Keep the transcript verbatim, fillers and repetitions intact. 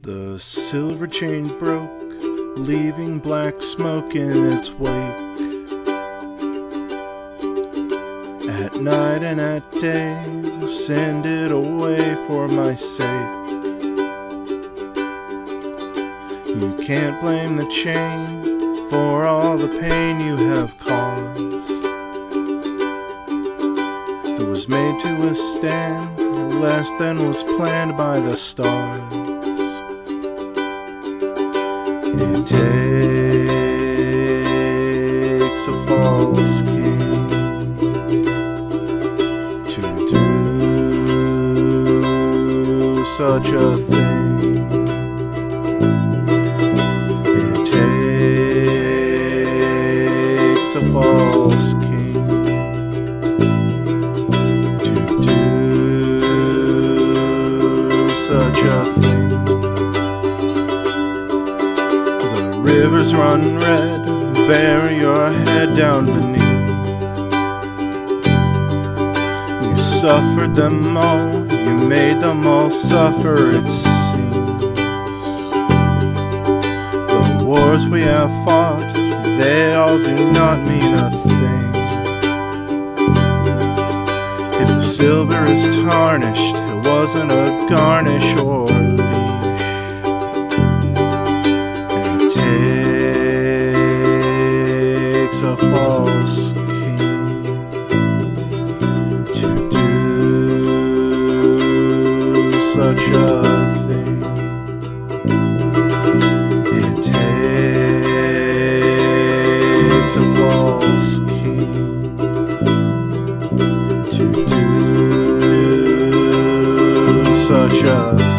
The silver chain broke, leaving black smoke in its wake. At night and at day, send it away for my sake. You can't blame the chain for all the pain you have caused. It was made to withstand less than was planned by the stars. It takes a false king to do such a thing. It takes a false king to do such a thing. Rivers run red, bury your head down beneath. You suffered them all, you made them all suffer, it seems. The wars we have fought, they all do not mean a thing. If the silver is tarnished, it wasn't a garnish or takes a false king to do such a thing. It takes a false king to do such a thing.